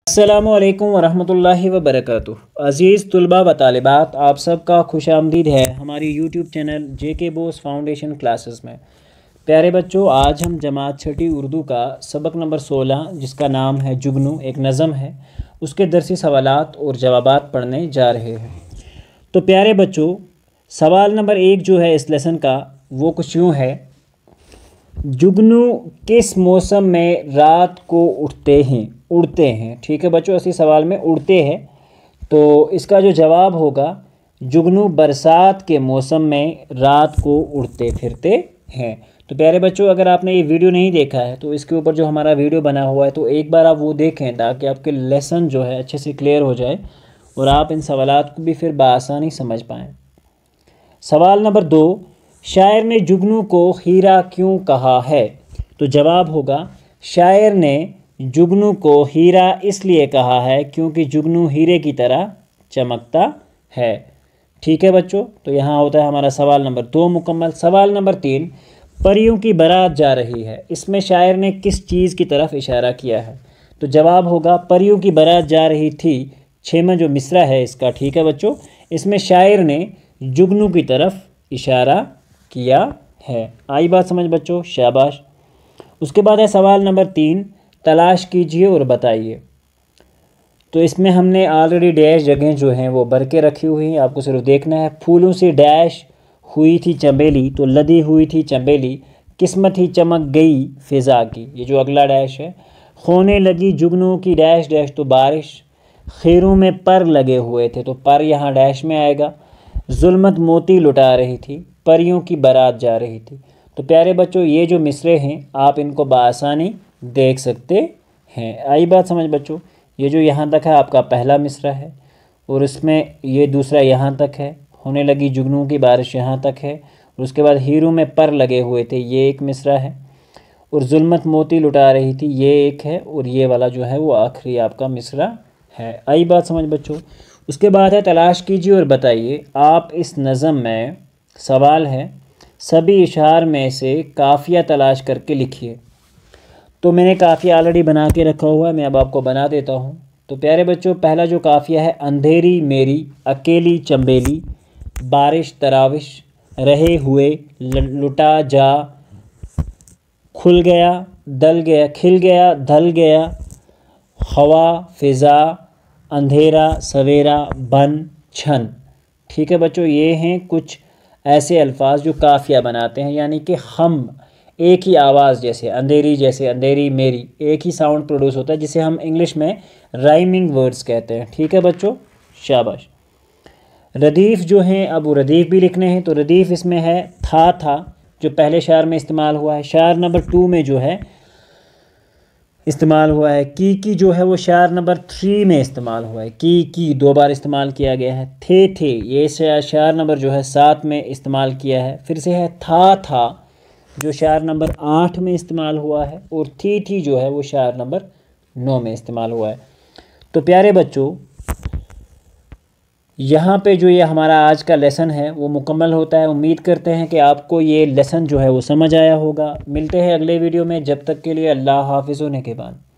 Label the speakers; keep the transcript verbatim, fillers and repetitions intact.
Speaker 1: अस्सलामुअलैकुम वरहमतुल्लाहि वबरकातुहू। अज़ीज़ तुलबा व तालिबात, आप सबका खुश आमदीद है हमारी यूट्यूब चैनल जे के बोस फाउंडेशन क्लासेस में। प्यारे बच्चों, आज हम जमात छठी उर्दू का सबक नंबर सोलह, जिसका नाम है जुगनू, एक नज़म है, उसके दरसी सवालात और जवाबात पढ़ने जा रहे हैं। तो प्यारे बच्चों, सवाल नंबर एक जो है इस लेसन का वो कुछ यूँ है, जुगनू किस मौसम में रात को उठते हैं उड़ते हैं। ठीक है बच्चों, इसी सवाल में उड़ते हैं, तो इसका जो जवाब होगा, जुगनू बरसात के मौसम में रात को उड़ते फिरते हैं। तो प्यारे बच्चों, अगर आपने ये वीडियो नहीं देखा है तो इसके ऊपर जो हमारा वीडियो बना हुआ है तो एक बार आप वो देखें, ताकि आपके लेसन जो है अच्छे से क्लियर हो जाए और आप इन सवालात को भी फिर बआसानी समझ पाएँ। सवाल नंबर दो, शायर ने जुगनू को हीरा क्यों कहा है। तो जवाब होगा, शायर ने जुगनू को हीरा इसलिए कहा है क्योंकि जुगनू हीरे की तरह चमकता है। ठीक है बच्चों, तो यहाँ होता है हमारा सवाल नंबर दो मुकम्मल। सवाल नंबर तीन, परियों की बारात जा रही है, इसमें शायर ने किस चीज़ की तरफ इशारा किया है। तो जवाब होगा, परियों की बारात जा रही थी, छेमा जो मिसरा है इसका। ठीक है बच्चों, इसमें शायर ने जुगनू की तरफ इशारा किया है। आई बात समझ बच्चों, शाबाश। उसके बाद है सवाल नंबर तीन, तलाश कीजिए और बताइए। तो इसमें हमने ऑलरेडी डैश जगह जो हैं वो भर के रखी हुई हैं, आपको सिर्फ देखना है। फूलों से डैश हुई थी चंबेली, तो लदी हुई थी चंबेली, किस्मत ही चमक गई फिज़ा की, ये जो अगला डैश है। खोने लगी जुगनू की डैश डैश, तो बारिश, खैरों में पर लगे हुए थे, तो पर यहाँ डैश में आएगा। जुल्मत मोती लुटा रही थी, परियों की बारात जा रही थी। तो प्यारे बच्चों, ये जो मिसरे हैं आप इनको बआसानी देख सकते हैं। आई बात समझ बच्चों, ये जो यहाँ तक है आपका पहला मिसरा है, और इसमें ये दूसरा यहाँ तक है। होने लगी जुगनू की बारिश यहाँ तक है, और उसके बाद हीरों में पर लगे हुए थे, ये एक मिसरा है। और जुल्मत मोती लुटा रही थी, ये एक है, और ये वाला जो है वो आखिरी आपका मिसरा है। आई बात समझ बच्चों। उसके बाद है तलाश कीजिए और बताइए। आप इस नज़म में सवाल है, सभी इशार में से काफ़िया तलाश करके लिखिए। तो मैंने काफ़िया ऑलरेडी बना के रखा हुआ है, मैं अब आपको बना देता हूँ। तो प्यारे बच्चों, पहला जो काफ़िया है, अंधेरी मेरी अकेली चंबेली, बारिश तराविश, रहे हुए, लुटा जा, खुल गया दल गया खिल गया धल गया, हवा फ़िज़ा, अंधेरा सवेरा, बन छन। ठीक है बच्चों, ये हैं कुछ ऐसे अल्फाज जो काफ़िया बनाते हैं, यानी कि हम एक ही आवाज़, जैसे अंधेरी, जैसे अंधेरी मेरी, एक ही साउंड प्रोड्यूस होता है, जिसे हम इंग्लिश में राइमिंग वर्ड्स कहते हैं। ठीक है बच्चों, शाबाश। रदीफ़ जो हैं, अब वो रदीफ़ भी लिखने हैं। तो रदीफ़ इसमें है था था, जो पहले शार में इस्तेमाल हुआ है। शार नंबर टू में जो है इस्तेमाल हुआ है। की की जो है वो शार नंबर थ्री में इस्तेमाल हुआ है। की की दो बार इस्तेमाल किया गया है। थे थे ये शार नंबर जो है सात में इस्तेमाल किया है। फिर से है था था, जो शार नंबर आठ में इस्तेमाल हुआ है। और थी थी जो है वो शार नंबर नौ में इस्तेमाल हुआ है। तो प्यारे बच्चों, यहाँ पे जो ये हमारा आज का लेसन है वो मुकम्मल होता है। उम्मीद करते हैं कि आपको ये लेसन जो है वो समझ आया होगा। मिलते हैं अगले वीडियो में, जब तक के लिए अल्लाह हाफ़िज़ व निगहबान।